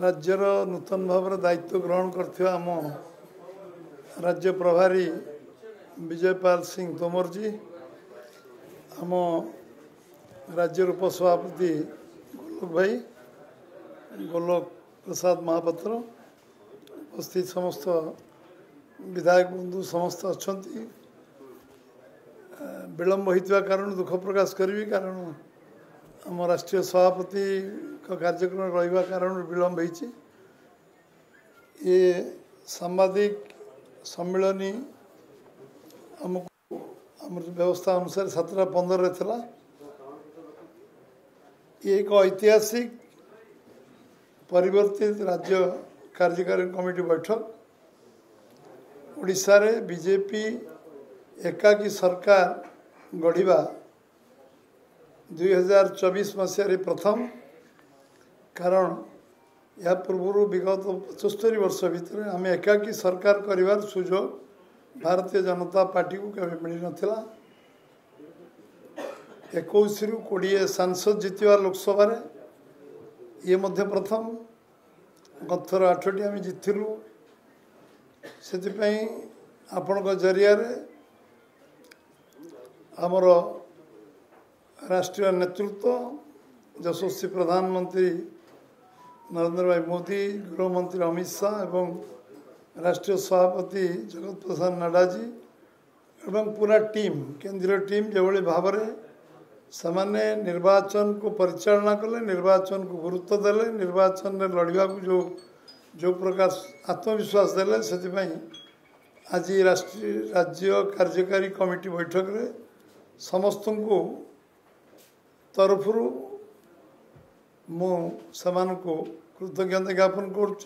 राज्यर नूतन भाव दायित्व ग्रहण कर आम राज्य प्रभारी विजयपाल सिंह तोमर जी, आम राज्य उपसभापति गोलोक भाई, गोलोक प्रसाद महापात्र, उपस्थित समस्त विधायक बंधु समस्त अच्छा विलंब होता कारण दुख प्रकाश करी, कारण आम राष्ट्रीय सभापति कार्यक्रम रहा कारण विलंब हो सांबादिक सम्मिलनी आमको आम व्यवस्था अनुसार 7:15 था। ये एक ऐतिहासिक परिवर्तित राज्य कार्यकारी कमिटी बैठक ओडिशा रे बीजेपी एकाकी सरकार गढ़ा 2024 मसीह प्रथम, कारण या पूर्व विगत 75 वर्ष भितर आम एकाकी सरकार करिवार सुजोग भारतीय जनता पार्टी को केवे मिल नथिला। 21 रु 20 सांसद जीतवा लोकसभा रे ये मध्य प्रथम, गथर 8टी आम जीतलु। से आपण जरिया आमर राष्ट्रीय नेतृत्व यशस्वी प्रधानमंत्री नरेंद्र भाई मोदी, गृहमंत्री अमित शाह एवं राष्ट्रीय सभापति जगत प्रसाद नड्डा जी एवं पूरा टीम केंद्रीय टीम जो भाव से निर्वाचन को परिचालना कले, निर्वाचन को गुरुत्व देले, निर्वाचन में लड़वा को जो प्रकार आत्मविश्वास देले, से आज राष्ट्रीय राज्य कार्यकारी कमिटी बैठक रे समस्त को तरफ को कृतज्ञता ज्ञापन करुच्ची।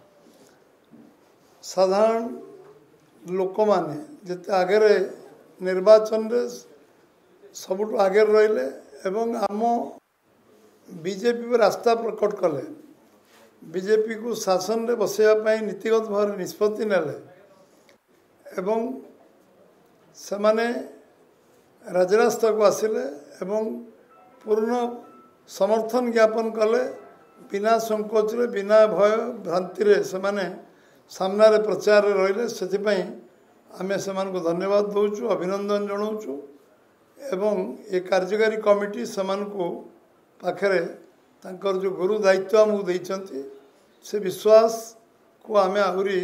साधारण लोक माने जिते आगे निर्वाचन रे सबुठ आगे रहिले एवं आम बीजेपी पर रास्ता प्रकट कले, बीजेपी को शासन रे बसैया नीतिगत भाव निष्पत्ति नेले एवं सेमाने राजरास्ता को आसिले एवं पूर्ण समर्थन ज्ञापन कले, बिना संकोच रे बिना भय भ्रांति रे सेमाने सामना रे प्रचार रहिले। से आमे सेमान को धन्यवाद दौचु, अभिनंदन जनाऊचु एवं ये कार्यकारी कमिटी सेमान को पाखरे तांकर जो गुरु दायित्व आमको देइचंती से विश्वास को आमे आहुरी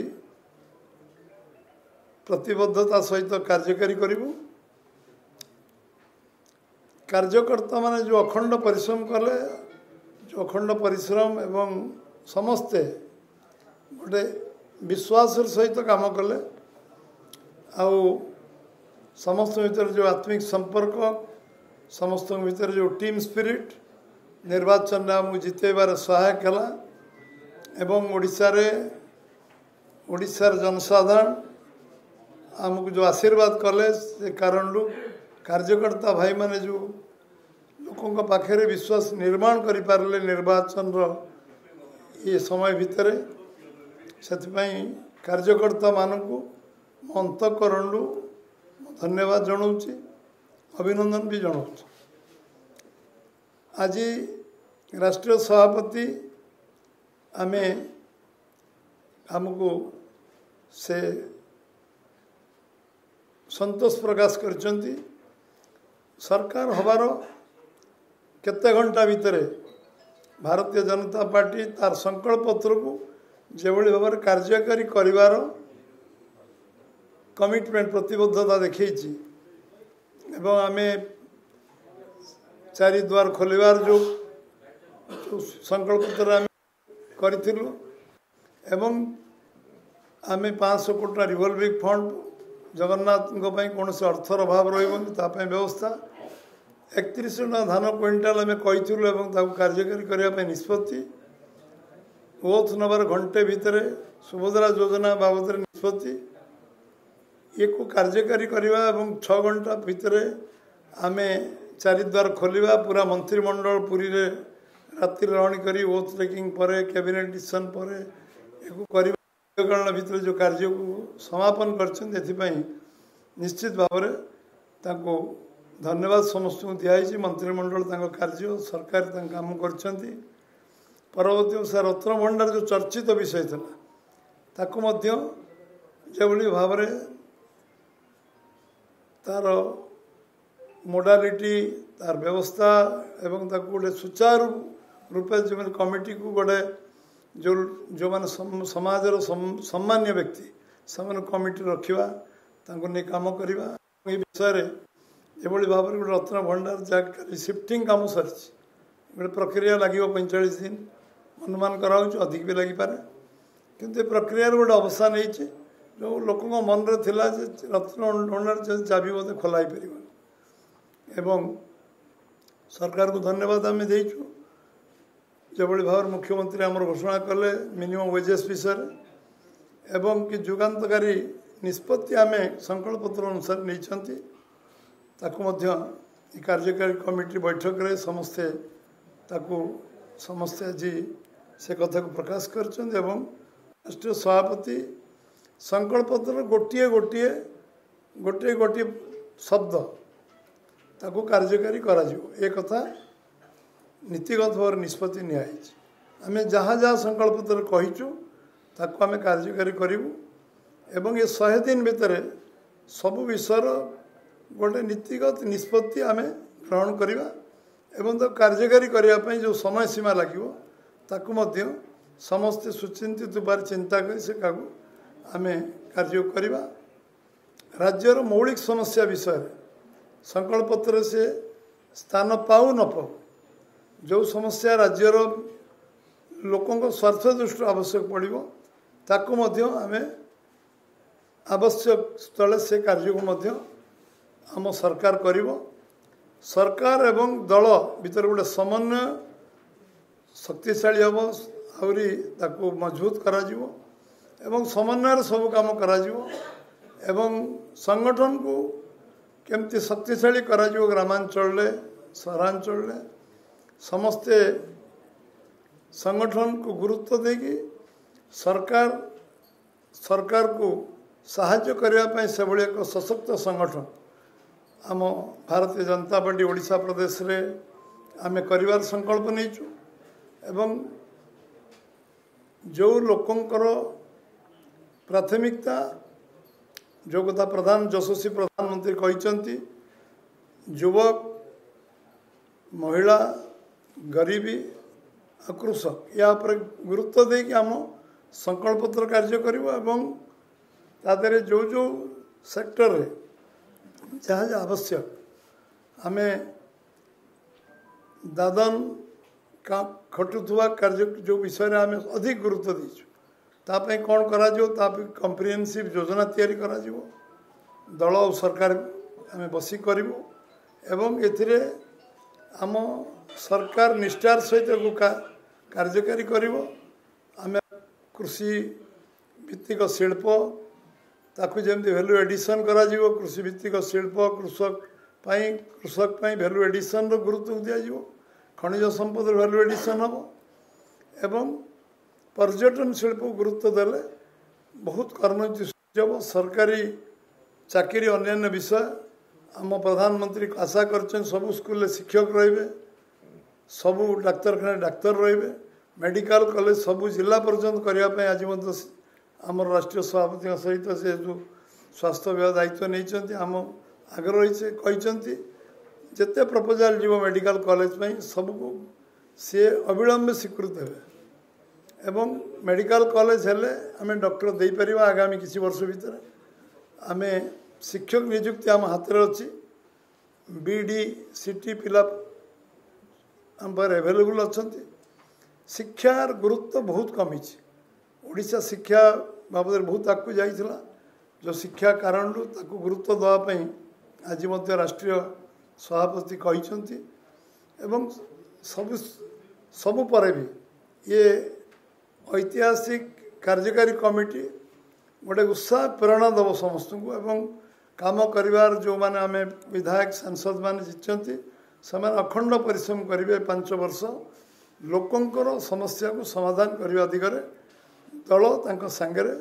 प्रतिबद्धता सहित कार्यकारी करिबु। कार्यकर्ता माने जो अखंड परिश्रम कले, जो अखंड परिश्रम एवं समस्ते गोटे विश्वास सहित काम कले, आउ समस्त भीतर जो आत्मिक संपर्क, समस्त भीतर जो टीम स्पिरिट निर्वाचन में आमको जितेबार सहायक है एवं ओडिशार जनसाधारण आमको जो आशीर्वाद कले, से कारण कार्यकर्ता भाई माने जो लोकों पाखे विश्वास निर्माण करि पारले निर्वाचन ये समय भितर, से कार्यकर्ता मानू अंतकरण धन्यवाद जनाऊँगी, अभिनंदन भी जनाऊँगी। आज राष्ट्रीय सभापति आमे आमको से संतोष प्रकाश करचंती। सरकार हबार केते घंटा भितर भारतीय जनता पार्टी तार संकल्प पत्र को जो भाव कार्यकारी करिवार कमिटमेंट प्रतिबद्धता देखी एवं आमे चारि द्वार खोलिवार जो संकल्प पत्र करिथिलु एवं आमे 500 कोटी रिवॉल्विंग फंड जगन्नाथ कौन से अर्थर अभाव रही व्यवस्था 31 धान क्विंटाल आम कही कार्यकारी करने निष्पत्ति ओथ नबार घंटे भितर सुभद्रा योजना बाबद निष्पत्ति ये को कार्यकारी करवा 6 घंटा भितर आम चारिद्वार खोलिया पूरा मंत्रिमंडल पुरी रे राति रहणी करी ओथ टेकिंग पर कैबिनेट डिसीजन पर भितर जो कार्य को समापन कर निश्चित भाव धन्यवाद समस्त को दिखाई मंत्रिमंडल कार्य सरकार काम कर परवर्ती से रत्न भंडार जो चर्चित विषय था ताकू जो भाव तार मोडालिटी तार व्यवस्था एवं गोटे सुचारू रूपे जो कमिटी को गोटे जो मैंने समाजर सम्मान्य व्यक्ति से कमिटी रखा नहीं काम करवा ये विषय ये भाव में गोटे रत्न भंडार जगह शिफ्टिंग काम सरी गोटे प्रक्रिया लगे 45 दिन अनुमान कराऊँ अधिक भी लगिपारे किंतु ये प्रक्रिया गोटे अवसान हो जो लोक मन रे थिला जे रत्न भंडार चाबी बोधे खोलाई पार एवं सरकार को धन्यवाद आम देचु जो भाव मुख्यमंत्री आमर घोषणा कले मिनिमम वेजेस विषय एवं कि जुगान्तकारी निष्पत्ति आम संकल्प पत्र अनुसार नहीं कार्यकारी कमिटी बैठक रे समस्ते आज से कथा को प्रकाश कर राष्ट्रीय सभापति संकल्प पत्र गोटे गोटे गोटे गोटे शब्द ताको कार्यकारी करा ए कथा नीतिगत भाव निष्पत्ति निमें जहाँ जहाँ संकल्प पत्र कहीचु ताको आम कार्यकारी करूँ एवं ये 100 दिन भितर सबु विषय गोटे नीतिगत निष्पत्ति आम ग्रहण करवा एवं तो कार्यकारी करने जो समय सीमा लगे ताकू समस्ते सुचिंतित उपाय चिंता कर से आम कार्य करवा राज्यर मौलिक समस्या विषय संकल्प पत्र से स्थान पाऊ न पाऊ जो समस्या राज्यर लोकों स्वार्थ दृष्टि आवश्यक पड़ो ताकू आम आवश्यक स्थले से कार्य को आम सरकार करिवो सरकार एवं दल भीतर गोटे समन्वय शक्तिशाली हम आहरी ताकू मजबूत करा जीवो एवं समन्वय सब काम करा जीवो एवं संगठन को केमती शक्तिशाली करा जीवो ग्रामांचल सहरांचल समस्ते संगठन को गुरुत्व देगी सरकार को साहाय्य करने से भाई एक सशक्त संगठन आम भारतीय जनता पार्टी ओडिशा प्रदेश रे आम कर संकल्प नहींचु एवं जो लोकंकर प्राथमिकता जो कथा प्रधान यशस्वी प्रधानमंत्री कहते युवक महिला गरीबी कृषक या गुरुत्व देकी आम संकल्प पत्र कार्य करिवो एवं तादरे जो जो सेक्टर रे जहाँ जहाँ आवश्यक आम दादन का खटुवा कार्य जो विषय आम अधिक गुरुत्व देचु तापाई कौन करा कम्प्रिहेन्सिव योजना तैयारी करा दल और सरकार आम बसी करूँ एवं एथिरे आम सरकार निष्ठार सहित कार्यकारी करिवो आम कृषि भित्तिक शिल्प ताकू जमी भैल्यू एडिशन करा कृषि भित्तिक शिल्प कृषक भैल्यू एडिशन गुरुत्व दिज्व खनिज संपद भैल्यू एडिशन हम एवं पर्यटन शिल्प गुरुत्व देले बहुत कर्मोन्नति हम सरकारी चाकरी अन्य विषय आम प्रधानमंत्री आशा कर सबू स्कूल शिक्षक रे सबू डाक्तरखाना डाक्तर रे मेडिकल कॉलेज सबू जिला पर्यंत करने आज आम राष्ट्रीय सभापति सहित से जो स्वास्थ्य विभाग दायित्व नहीं आम आगे रही कहते जिते प्रपोजाल जीव मेडिकल कॉलेज सबको सी अविलंब स्वीकृत हे एवं मेडिकल कॉलेज हेले आम डॉक्टर दे पार आगामी किसी वर्ष भितर आम शिक्षक नियुक्ति आम हाथ में अच्छी बीडी सीटी पिला आम पर एभेलेबुल अच्छा शिक्षार गुरुत्व बहुत कमी ओडिशा शिक्षा बाबद बहुत आगू जाइला जो शिक्षा कारण ताकू गुरुत्व देवाई आज राष्ट्रीय सभापति कहते एवं सबु पर भी ये ऐतिहासिक कार्यकारी कमिटी गोटे उत्साह प्रेरणा दब समस्त को एवं काम करिवार जो माने आम विधायक सांसद माने जीतते से अखंड परिश्रम करेंगे 5 वर्ष लोकंकर समस्या को समाधान करने दिगरे दल तांको सांगरे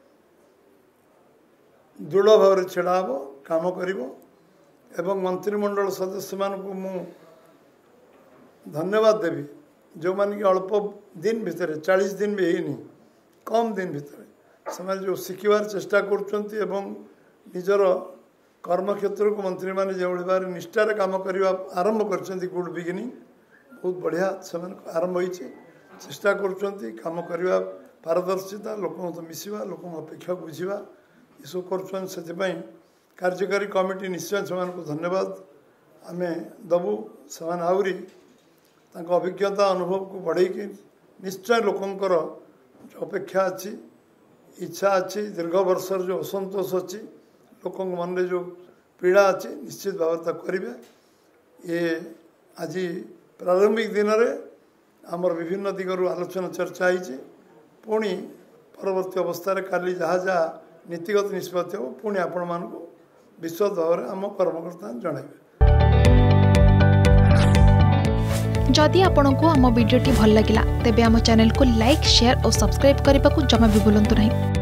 दृढ़ भाव छेड़ा हम काम करिवो एवं मंत्रिमंडल सदस्य मान को मु धन्यवाद देवी जो मान कि अल्प दिन भितर 40 दिन भी है कम दिन भितर से जो शिखबार चेष्टा करुँच निजर कर्मक्षेत्र को मंत्री मैंने जो भाव निष्ठार काम करने आरंभ कर गुड बिगिनिंग बहुत बढ़िया से आरंभ हो चेष्टा करुँच कम करवा पारदर्शिता लोक तो मिसवा लोक अपेक्षा बुझा ये सब कर कार्यकारी कमिटी निश्चय से धन्यवाद आम दबू से आहरी अभिज्ञता अनुभव को बढ़े निश्चय लोकंर जो अपेक्षा अच्छी इच्छा अच्छी दीर्घ वर्षर जो असंतोष अच्छी लोक मन में जो पीड़ा अच्छी निश्चित भाव करेंगे ये आज प्रारंभिक दिन में आमर विभिन्न दिगरू आलोचना चर्चा होती पुणी परवर्ती अवस्था काली जहाँ जहाँ नीतिगत निष्पत्ति हो पुणी आपण मानक विश्वास भाव में आम कर्मकर्ता जनइबे। जदि आपंक आम भिडी भल लगा तेब आम चैनल को लाइक शेयर और सब्सक्राइब करने को जमा भी भूलु नहीं।